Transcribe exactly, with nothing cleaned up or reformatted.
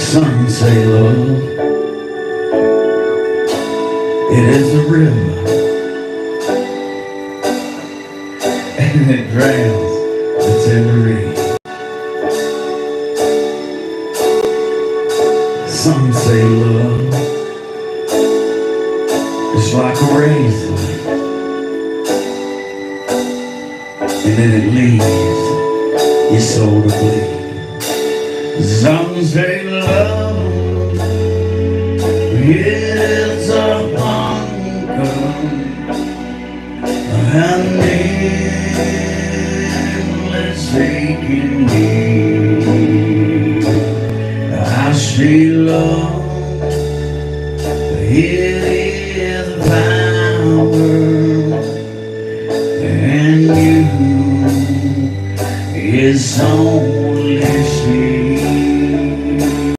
Some say love, it is a river, and it drowns the tender reed. Some say love is like a razor, and then it leaves your soul to bleed. Some say love is a hunger and endless aching need. I say love, it is power, and you is on